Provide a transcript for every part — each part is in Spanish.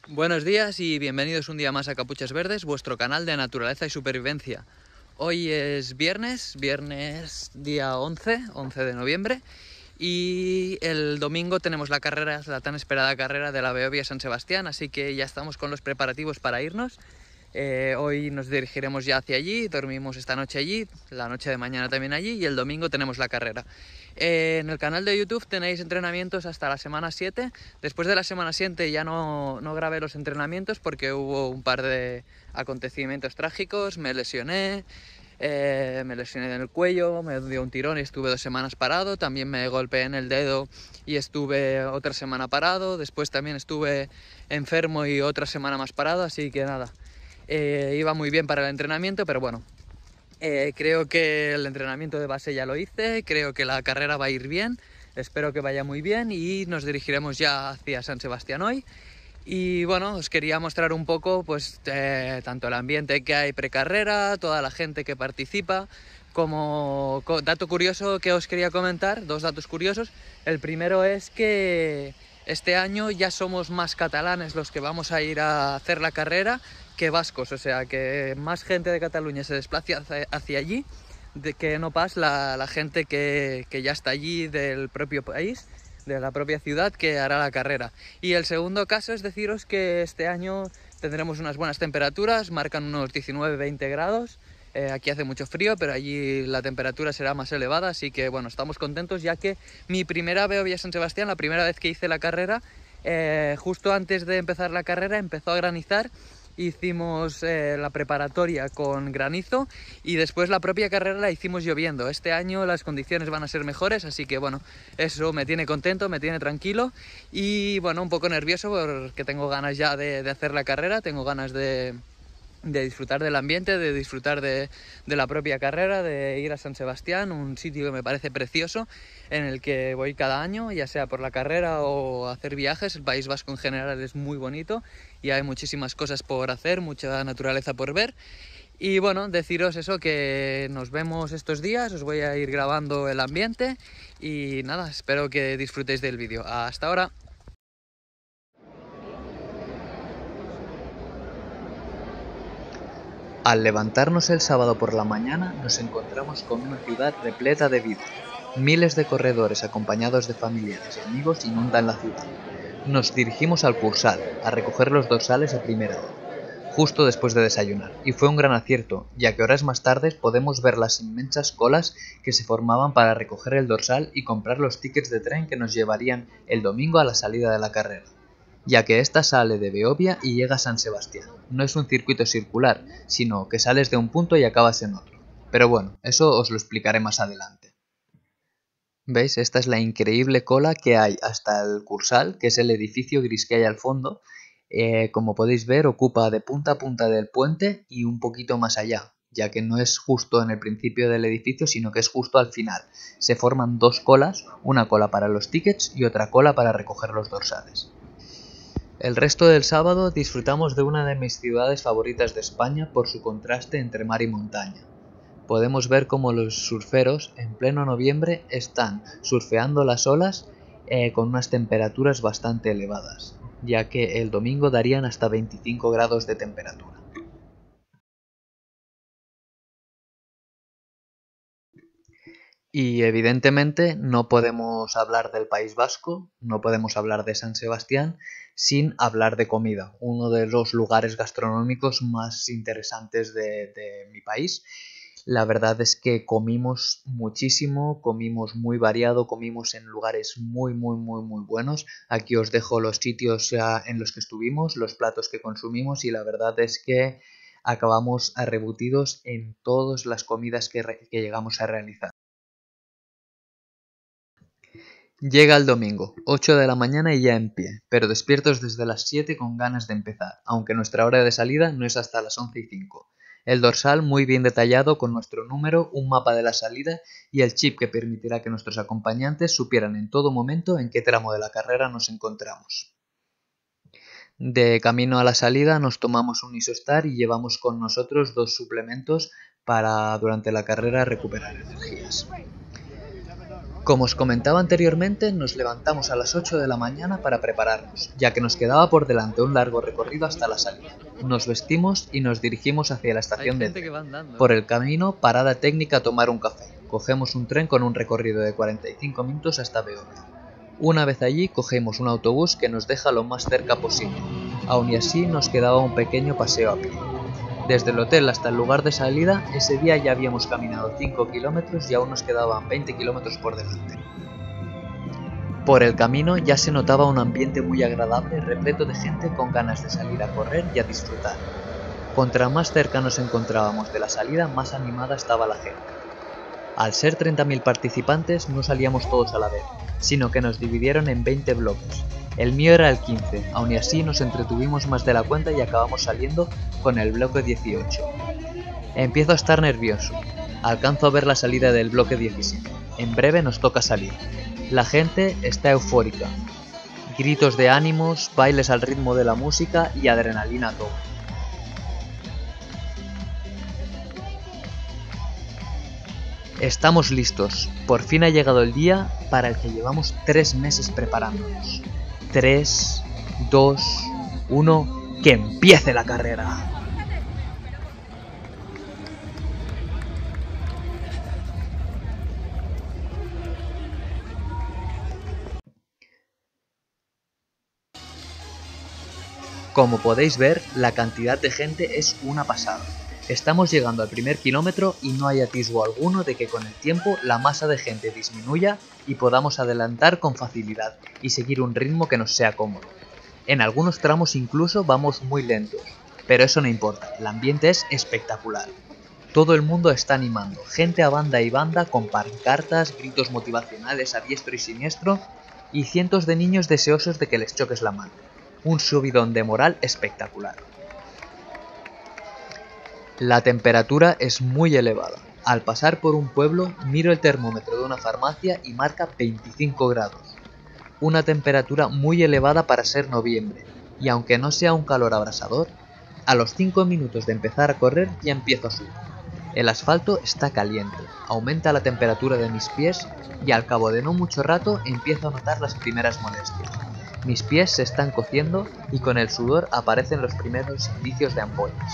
Buenos días y bienvenidos un día más a Capuchas Verdes, vuestro canal de naturaleza y supervivencia. Hoy es viernes día 11 de noviembre, y el domingo tenemos la carrera, la tan esperada carrera de la Beovia San Sebastián, así que ya estamos con los preparativos para irnos. Hoy nos dirigiremos ya hacia allí, dormimos esta noche allí, la noche de mañana también allí, y el domingo tenemos la carrera. En el canal de YouTube tenéis entrenamientos hasta la semana 7. Después de la semana 7 ya no grabé los entrenamientos porque hubo un par de acontecimientos trágicos. Me lesioné en el cuello, me dio un tirón y estuve 2 semanas parado. También me golpeé en el dedo y estuve otra semana parado. Después también estuve enfermo y otra semana más parado, así que nada. Iba muy bien para el entrenamiento, pero bueno, creo que el entrenamiento de base ya lo hice, creo que la carrera va a ir bien, espero que vaya muy bien y nos dirigiremos ya hacia San Sebastián hoy. Y bueno, os quería mostrar un poco pues tanto el ambiente que hay precarrera, toda la gente que participa. Como dato curioso que os quería comentar, 2 datos curiosos. El primero es que este año ya somos más catalanes los que vamos a ir a hacer la carrera que vascos, o sea que más gente de Cataluña se desplaza hacia allí que no pas la gente que ya está allí del propio país, de la propia ciudad, que hará la carrera. Y el segundo caso es deciros que este año tendremos unas buenas temperaturas, marcan unos 19-20 grados. Aquí hace mucho frío, pero allí la temperatura será más elevada, así que bueno, estamos contentos, ya que mi primera Beovia San Sebastián, la primera vez que hice la carrera, justo antes de empezar la carrera empezó a granizar. Hicimos la preparatoria con granizo y después la propia carrera la hicimos lloviendo. Este año las condiciones van a ser mejores, así que bueno, eso me tiene contento, me tiene tranquilo y bueno, un poco nervioso porque tengo ganas ya de hacer la carrera, tengo ganas de disfrutar del ambiente, de disfrutar de la propia carrera, de ir a San Sebastián, un sitio que me parece precioso, en el que voy cada año, ya sea por la carrera o hacer viajes. El País Vasco en general es muy bonito y hay muchísimas cosas por hacer, mucha naturaleza por ver. Y bueno, deciros eso, que nos vemos estos días, os voy a ir grabando el ambiente y nada, espero que disfrutéis del vídeo. Hasta ahora. Al levantarnos el sábado por la mañana nos encontramos con una ciudad repleta de vida. Miles de corredores acompañados de familiares y amigos inundan la ciudad. Nos dirigimos al Cursal, a recoger los dorsales a primera hora, justo después de desayunar, y fue un gran acierto, ya que horas más tarde podemos ver las inmensas colas que se formaban para recoger el dorsal y comprar los tickets de tren que nos llevarían el domingo a la salida de la carrera, ya que ésta sale de Beovia y llega a San Sebastián. No es un circuito circular, sino que sales de un punto y acabas en otro. Pero bueno, eso os lo explicaré más adelante. ¿Veis? Esta es la increíble cola que hay hasta el Cursal, que es el edificio gris que hay al fondo. Como podéis ver, ocupa de punta a punta del puente y un poquito más allá, ya que no es justo en el principio del edificio, sino que es justo al final. Se forman 2 colas, una cola para los tickets y otra cola para recoger los dorsales. El resto del sábado disfrutamos de una de mis ciudades favoritas de España por su contraste entre mar y montaña. Podemos ver cómo los surferos en pleno noviembre están surfeando las olas con unas temperaturas bastante elevadas, ya que el domingo darían hasta 25 grados de temperatura. Y evidentemente no podemos hablar del País Vasco, no podemos hablar de San Sebastián sin hablar de comida, uno de los lugares gastronómicos más interesantes de mi país. La verdad es que comimos muchísimo, comimos muy variado, comimos en lugares muy buenos. Aquí os dejo los sitios en los que estuvimos, los platos que consumimos, y la verdad es que acabamos arrebutidos en todas las comidas que llegamos a realizar. Llega el domingo, 8 de la mañana y ya en pie, pero despiertos desde las 7 con ganas de empezar, aunque nuestra hora de salida no es hasta las 11:05. El dorsal muy bien detallado con nuestro número, un mapa de la salida y el chip que permitirá que nuestros acompañantes supieran en todo momento en qué tramo de la carrera nos encontramos. De camino a la salida nos tomamos un Isostar y llevamos con nosotros 2 suplementos para durante la carrera recuperar energías. Como os comentaba anteriormente, nos levantamos a las 8 de la mañana para prepararnos, ya que nos quedaba por delante un largo recorrido hasta la salida. Nos vestimos y nos dirigimos hacia la estación de tren. Por el camino, parada técnica a tomar un café. Cogemos un tren con un recorrido de 45 minutos hasta Beovia. Una vez allí, cogemos un autobús que nos deja lo más cerca posible. Aún y así, nos quedaba un pequeño paseo a pie. Desde el hotel hasta el lugar de salida, ese día ya habíamos caminado 5 kilómetros y aún nos quedaban 20 kilómetros por delante. Por el camino ya se notaba un ambiente muy agradable, repleto de gente con ganas de salir a correr y a disfrutar. Contra más cerca nos encontrábamos de la salida, más animada estaba la gente. Al ser 30.000 participantes, no salíamos todos a la vez, sino que nos dividieron en 20 bloques. El mío era el 15, aun y así nos entretuvimos más de la cuenta y acabamos saliendo con el bloque 18. Empiezo a estar nervioso. Alcanzo a ver la salida del bloque 17. En breve nos toca salir. La gente está eufórica. Gritos de ánimos, bailes al ritmo de la música y adrenalina a tope. Estamos listos. Por fin ha llegado el día para el que llevamos 3 meses preparándonos. 3, 2, 1, ¡que empiece la carrera! Como podéis ver, la cantidad de gente es una pasada. Estamos llegando al primer kilómetro y no hay atisbo alguno de que con el tiempo la masa de gente disminuya y podamos adelantar con facilidad y seguir un ritmo que nos sea cómodo. En algunos tramos incluso vamos muy lentos, pero eso no importa, el ambiente es espectacular. Todo el mundo está animando, gente a banda y banda con pancartas, gritos motivacionales a diestro y siniestro y cientos de niños deseosos de que les choques la mano. Un subidón de moral espectacular. La temperatura es muy elevada. Al pasar por un pueblo, miro el termómetro de una farmacia y marca 25 grados. Una temperatura muy elevada para ser noviembre, y aunque no sea un calor abrasador, a los 5 minutos de empezar a correr ya empiezo a sudar. El asfalto está caliente, aumenta la temperatura de mis pies y al cabo de no mucho rato empiezo a notar las primeras molestias. Mis pies se están cociendo y con el sudor aparecen los primeros indicios de ampollas.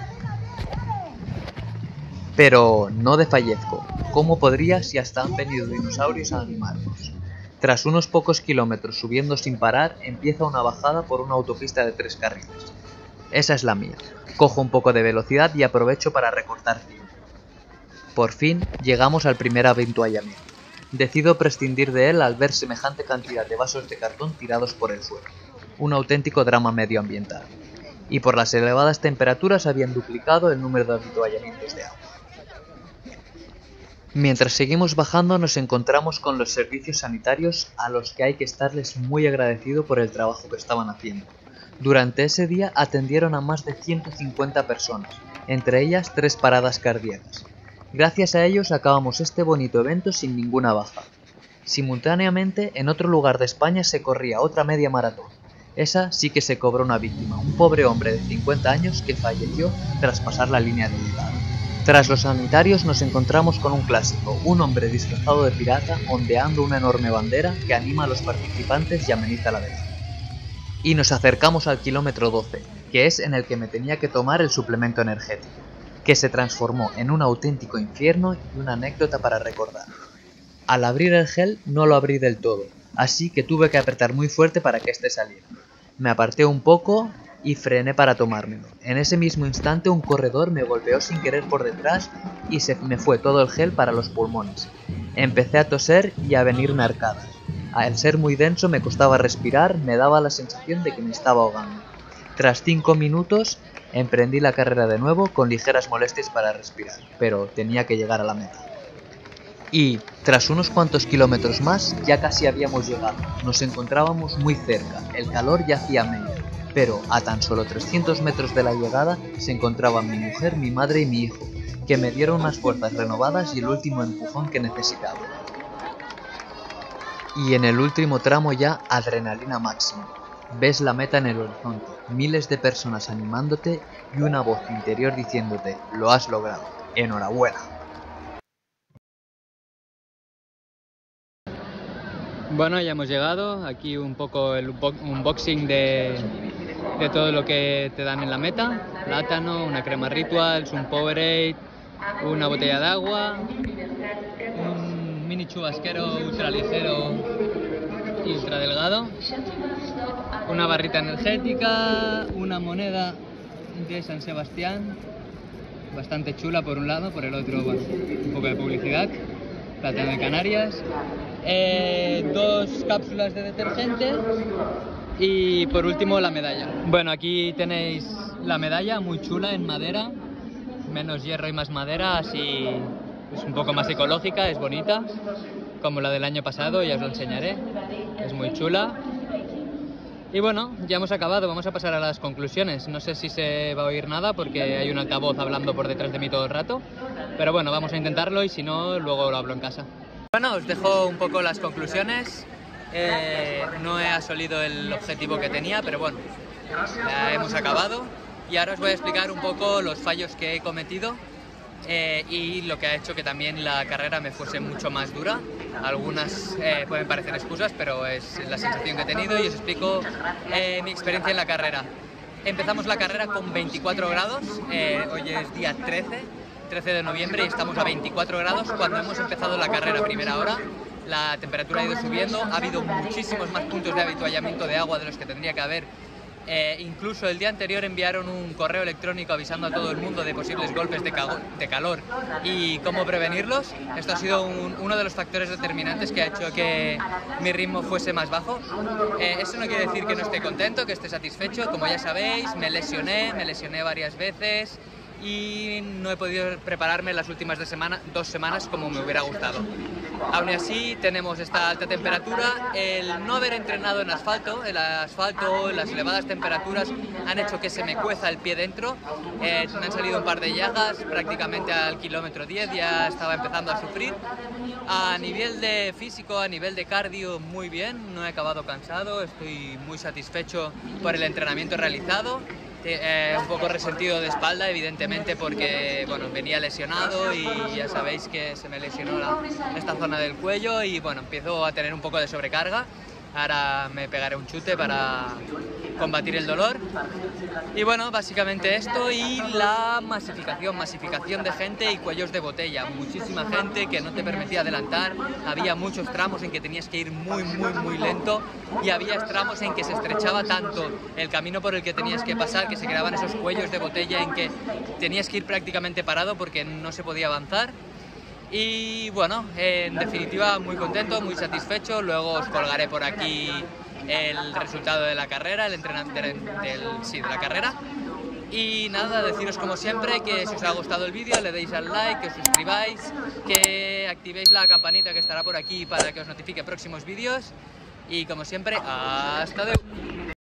Pero no desfallezco. ¿Cómo podría si hasta han venido dinosaurios a animarnos? Tras unos pocos kilómetros subiendo sin parar, empieza una bajada por una autopista de 3 carriles. Esa es la mía. Cojo un poco de velocidad y aprovecho para recortar tiempo. Por fin llegamos al primer avituallamiento. Decido prescindir de él al ver semejante cantidad de vasos de cartón tirados por el suelo. Un auténtico drama medioambiental. Y por las elevadas temperaturas habían duplicado el número de avituallamientos de agua. Mientras seguimos bajando nos encontramos con los servicios sanitarios a los que hay que estarles muy agradecido por el trabajo que estaban haciendo. Durante ese día atendieron a más de 150 personas, entre ellas 3 paradas cardíacas. Gracias a ellos acabamos este bonito evento sin ninguna baja. Simultáneamente, en otro lugar de España se corría otra media maratón. Esa sí que se cobró una víctima, un pobre hombre de 50 años que falleció tras pasar la línea de llegada. Tras los sanitarios nos encontramos con un clásico, un hombre disfrazado de pirata ondeando una enorme bandera que anima a los participantes y ameniza la vez. Y nos acercamos al kilómetro 12, que es en el que me tenía que tomar el suplemento energético, que se transformó en un auténtico infierno y una anécdota para recordar. Al abrir el gel no lo abrí del todo, así que tuve que apretar muy fuerte para que este saliera. Me aparté un poco y frené para tomármelo. En ese mismo instante un corredor me golpeó sin querer por detrás y se me fue todo el gel para los pulmones. Empecé a toser y a venirme arcadas. Al ser muy denso me costaba respirar, me daba la sensación de que me estaba ahogando. Tras 5 minutos emprendí la carrera de nuevo con ligeras molestias para respirar, pero tenía que llegar a la meta. Y, tras unos cuantos kilómetros más, ya casi habíamos llegado. Nos encontrábamos muy cerca, el calor ya hacía media. Pero a tan solo 300 metros de la llegada se encontraban mi mujer, mi madre y mi hijo, que me dieron unas fuerzas renovadas y el último empujón que necesitaba. Y en el último tramo ya adrenalina máxima. Ves la meta en el horizonte, miles de personas animándote y una voz interior diciéndote, lo has logrado, enhorabuena. Bueno, ya hemos llegado. Aquí un poco el unboxing de todo lo que te dan en la meta. Plátano, una crema Rituals, un Powerade, una botella de agua, un mini chubasquero ultra ligero y ultra delgado, una barrita energética, una moneda de San Sebastián, bastante chula por un lado, por el otro, bueno, un poco de publicidad, plátano de Canarias, 2 cápsulas de detergente y por último la medalla. Bueno, aquí tenéis la medalla, muy chula, en madera, menos hierro y más madera, así es un poco más ecológica, es bonita, como la del año pasado, ya os lo enseñaré, es muy chula. Y bueno, ya hemos acabado, vamos a pasar a las conclusiones. No sé si se va a oír nada porque hay un altavoz hablando por detrás de mí todo el rato, pero bueno, vamos a intentarlo y si no, luego lo hablo en casa. Bueno, os dejo un poco las conclusiones. No he asolido el objetivo que tenía, pero bueno, ya hemos acabado. Y ahora os voy a explicar un poco los fallos que he cometido y lo que ha hecho que también la carrera me fuese mucho más dura. Algunas pueden parecer excusas, pero es la sensación que he tenido y os explico mi experiencia en la carrera. Empezamos la carrera con 24 grados, hoy es día 13 de noviembre y estamos a 24 grados cuando hemos empezado la carrera a primera hora. La temperatura ha ido subiendo, ha habido muchísimos más puntos de avituallamiento de agua de los que tendría que haber. Incluso el día anterior enviaron un correo electrónico avisando a todo el mundo de posibles golpes de calor y cómo prevenirlos. Esto ha sido uno de los factores determinantes que ha hecho que mi ritmo fuese más bajo. Eso no quiere decir que no esté contento, que esté satisfecho. Como ya sabéis, me lesioné varias veces y no he podido prepararme las últimas 2 semanas como me hubiera gustado. Aún así tenemos esta alta temperatura, el no haber entrenado en asfalto, las elevadas temperaturas han hecho que se me cueza el pie dentro, me han salido un par de llagas, prácticamente al kilómetro 10 ya estaba empezando a sufrir. A nivel de físico, a nivel de cardio, muy bien, no he acabado cansado, estoy muy satisfecho por el entrenamiento realizado. Un poco resentido de espalda, evidentemente, porque bueno, venía lesionado y ya sabéis que se me lesionó esta zona del cuello y bueno, empiezo a tener un poco de sobrecarga. Ahora me pegaré un chute para combatir el dolor. Y bueno, básicamente esto y la masificación de gente y cuellos de botella. Muchísima gente que no te permitía adelantar. Había muchos tramos en que tenías que ir muy lento y había tramos en que se estrechaba tanto el camino por el que tenías que pasar que se creaban esos cuellos de botella en que tenías que ir prácticamente parado porque no se podía avanzar. Y bueno, en definitiva muy contento, muy satisfecho. Luego os colgaré por aquí el resultado de la carrera, el entrenamiento de la carrera. Y nada, deciros como siempre que si os ha gustado el vídeo le deis al like, que os suscribáis, que activéis la campanita que estará por aquí para que os notifique próximos vídeos. Y como siempre, hasta luego.